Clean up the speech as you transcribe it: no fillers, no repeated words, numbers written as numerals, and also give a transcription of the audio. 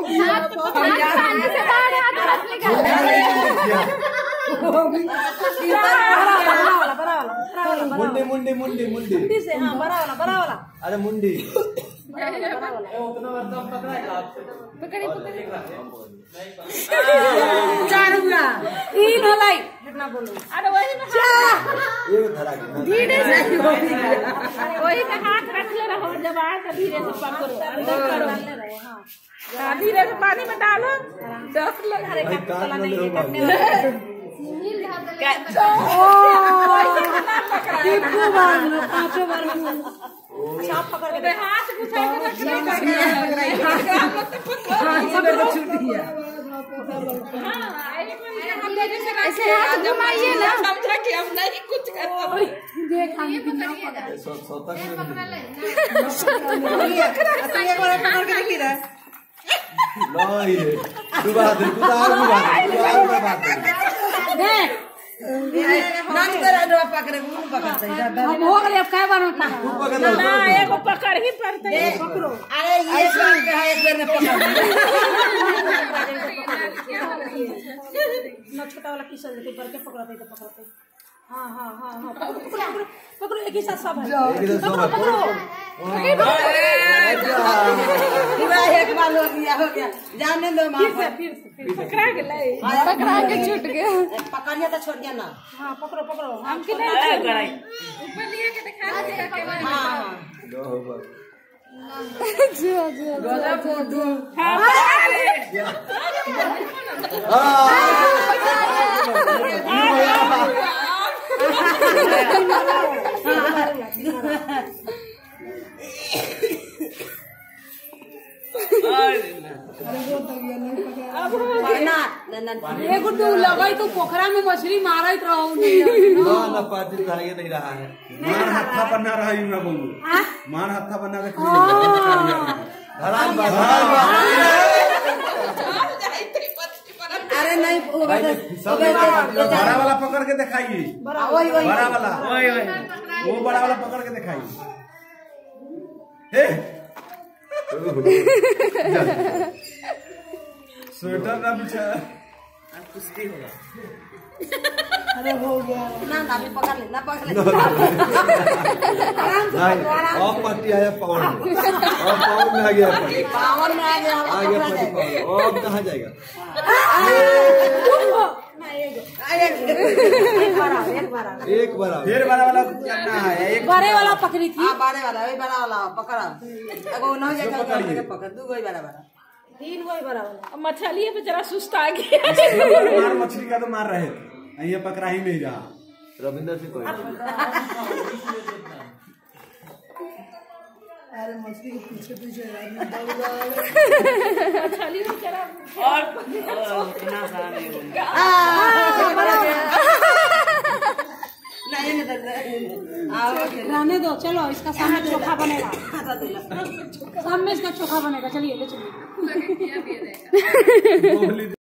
मुंडी मुंडी मुंडी मुंडी से हाँ बड़ा वाला अरे मुंडी पकड़ी चार हुआ तीन हलाई जितना बोलो अरे वही में ये धरा के धीरे से वही में हाथ रख ले रहो जब आए तो धीरे से पकड़ो हाँ धीरे से पानी में डालो 10 लोग हरे काटने नहीं कटने पांचों बार चाप पकड़ के हाथ घुसा के छूट गया ऐसे हाथ घुमाइए ना समझा कि हम नहीं कुछ करते देख हम सोता नहीं एक बार पकड़ के देखी रहा नहीं रे दुबारा दे नानी तेरा डोरा पकड़े मुंह पकड़ते हम हो गए अब काय बार में पकड़ ना एगो पकड़ ही पड़ते है पकड़ो अरे ये बार के है एक बार में पकड़ ना छोटा वाला किसल देते पर के पकड़ते तो पकड़ते हां हां हां हां पकड़ो एक ही साथ सब है पकड़ो एक बार हो गया जाने दो मां फिर पकड़ा के ले पकड़ा के छूट गया पकड़िए तो छोड़ दिया ना हां पकड़ो पकड़ो हम कि नहीं ऊपर लिए के दिखा दे हां जी जी गोला फोटो हां लगाई तो पोखरा में मछली मारा रहो ना पार्टी ये नहीं रहा है मान हत्था बना रहा है मैं बोलूं मान हत्था बना के अरे नहीं बड़ा वाला पकड़ के दिखाइए बड़ा वाला वो बड़ा वाला पकड़ के दिखाइए स्वेटर ना बिछा कुश्ती होगा अरे हो गया ना अभी पकड़ ले ना पकड़ ले और पट्टी आया पावर में और पावर में आ गया पावर में आ गया पट्टी पावर और कहाँ जाएगा एक बार फिर बड़ा वाला करना है एक बड़े वाला पकड़ी थी हां बड़े वाला वही बड़ा वाला पकड़ा एगो न जाए पकड़ दू गई बड़ा वाला तीन गई बड़ा वाला मछली पे जरा सुस्त आ गया मार मछली का तो मार रहे थे ये पकड़ा ही नहीं रहा रविंदर जी कोई अरे मछली के पीछे पीछे मछली बेचारा और इतना सारा नहीं होगा नहीं रहने दो चलो इसका सामने चोखा बनेगा सामने इसका चोखा बनेगा चलिए ले चलिए